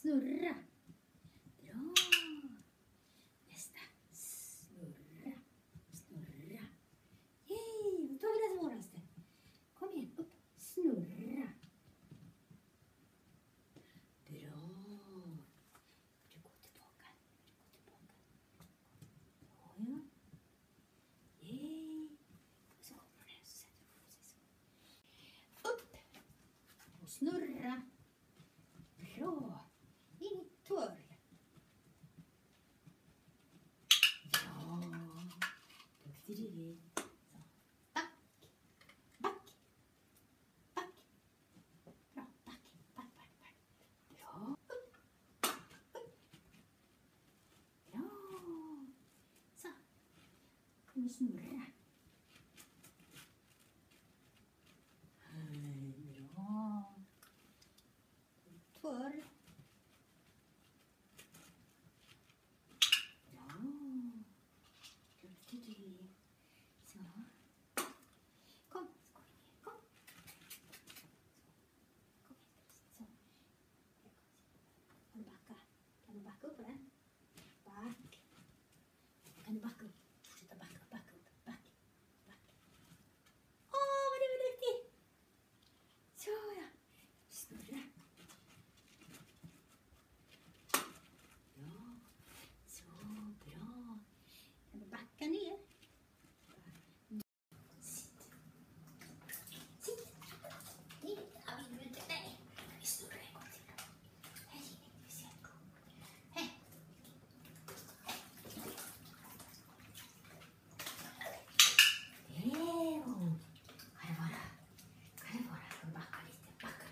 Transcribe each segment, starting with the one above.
Snurra. Bra. Nästa. Snurra. Snurra. Yay! Då tar vi det svåraste. Kom igen, upp. Snurra. Bra. Du går tillbaka. Ja. Yay! Och så kommer du ner och så sätter du på sig så. Upp. Och snurra. Bra. In i twirl. Ja. Duktig du är. Så. Back. Back. Back. Bra. Back. Back, back, back. Bra. Upp. Upp. Bra. Så. Kan du snurra? Bra. Twirl. Bra. Duktig du är. Så. Kom. Kom ner. Kom. Kom hit. Så. Kan du backa? Kan du backa upp på den? Back. Kan du backa upp? Fortsätta backa upp. Back. Back. Åh, vad du är duktig! Så ja. Snurra. Ja. Så bra. Kan du backa ner? Sitt. Sitt. Nej, jag vill inte. Nej. Vi snurrar en gång till. Här inne. Vi ser en gång. Här. Kan det vara? Får backa lite. Backa.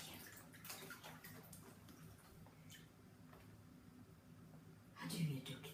Ja, du är duktig.